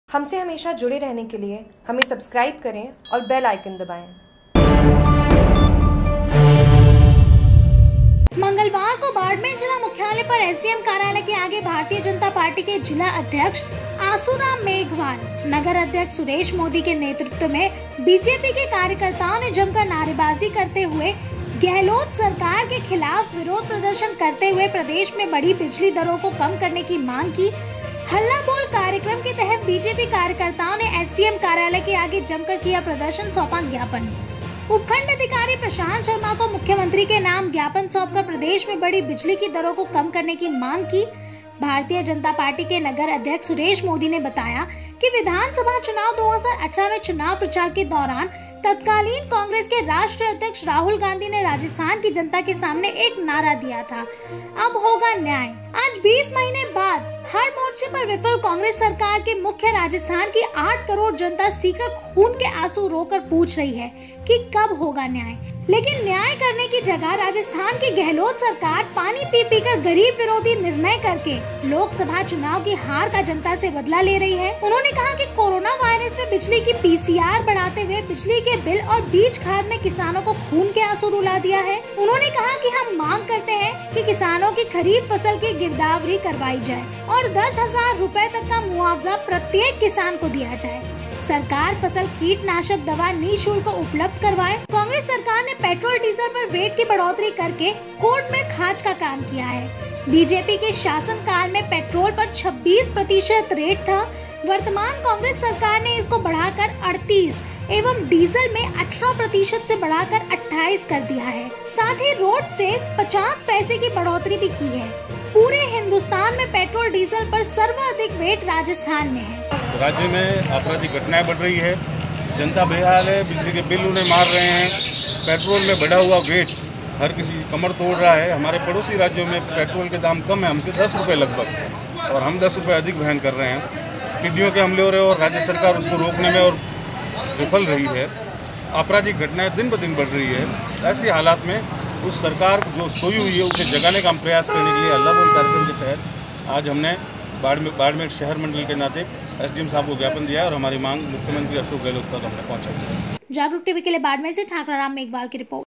हमसे हमेशा जुड़े रहने के लिए हमें सब्सक्राइब करें और बेल आइकन दबाएं। मंगलवार को बाड़मेर जिला मुख्यालय पर एसडीएम कार्यालय के आगे भारतीय जनता पार्टी के जिला अध्यक्ष आसूराम मेघवाल, नगर अध्यक्ष सुरेश मोदी के नेतृत्व में बीजेपी के कार्यकर्ताओं ने जमकर नारेबाजी करते हुए गहलोत सरकार के खिलाफ विरोध प्रदर्शन करते हुए प्रदेश में बढ़ी बिजली दरों को कम करने की मांग की। हल्ला बोल कार्यक्रम के तहत बीजेपी कार्यकर्ताओं ने एसडीएम कार्यालय के आगे जमकर किया प्रदर्शन, सौंपा ज्ञापन। उपखंड अधिकारी प्रशांत शर्मा को मुख्यमंत्री के नाम ज्ञापन सौंपकर प्रदेश में बढ़ी बिजली की दरों को कम करने की मांग की। भारतीय जनता पार्टी के नगर अध्यक्ष सुरेश मोदी ने बताया कि विधानसभा चुनाव 2018 में चुनाव प्रचार के दौरान तत्कालीन कांग्रेस के राष्ट्रीय अध्यक्ष राहुल गांधी ने राजस्थान की जनता के सामने एक नारा दिया था, अब होगा न्याय। आज 20 महीने बाद हर मोर्चे पर विफल कांग्रेस सरकार के मुख्य राजस्थान की 8 करोड़ जनता सीकर खून के आंसू रोकर पूछ रही है कि कब होगा न्याय। लेकिन न्याय करने की जगह राजस्थान की गहलोत सरकार पानी पी पी कर गरीब विरोधी निर्णय करके लोकसभा चुनाव की हार का जनता से बदला ले रही है। उन्होंने कहा कि कोरोना वायरस में बिजली की पीसीआर बढ़ाते हुए बिजली के बिल और बीज खाद में किसानों को खून के आंसू रुला दिया है। उन्होंने कहा कि हम मांग करते हैं कि किसानों की खरीफ फसल की गिरदावरी करवाई जाए और 10,000 रुपए तक का मुआवजा प्रत्येक किसान को दिया जाए। सरकार फसल कीटनाशक दवा निःशुल्क उपलब्ध करवाए। कांग्रेस सरकार ने पेट्रोल डीजल पर वेट की बढ़ोतरी करके कोर्ट में खाज का काम किया है। बीजेपी के शासन काल में पेट्रोल पर 26% रेट था, वर्तमान कांग्रेस सरकार ने इसको बढ़ाकर 38 एवं डीजल में 18% से बढ़ाकर 28 कर दिया है। साथ ही रोड सेस 50 पैसे की बढ़ोतरी भी की है। पूरे हिंदुस्तान में पेट्रोल डीजल पर सर्वाधिक वेट राजस्थान में है। राज्य में आपराधिक घटनाएं बढ़ रही है, जनता बेहाल है, बिजली के बिल उन्हें मार रहे हैं, पेट्रोल में बढ़ा हुआ वेट हर किसी की कमर तोड़ रहा है। हमारे पड़ोसी राज्यों में पेट्रोल के दाम कम है, हमसे 10 रुपये लगभग, और हम 10 रुपये अधिक वहन कर रहे हैं। टिड्डियों के हमले हो रहे हैं और राज्य सरकार उसको रोकने में और विफल रही है। आपराधिक घटनाएं दिन ब दिन बढ़ रही है। ऐसे हालात में उस सरकार जो सोई हुई है उसे जगाने का हम प्रयास करने के लिए हल्ला बोल कार्यक्रम के तहत आज हमने बाड़मेर शहर मंडल के नाते एसडीएम साहब को ज्ञापन दिया और हमारी मांग मुख्यमंत्री अशोक गहलोत तक हमने पहुंचाई। जागरूक टीवी के लिए बाड़मेर से ठाकरा राम मेघवाल की रिपोर्ट।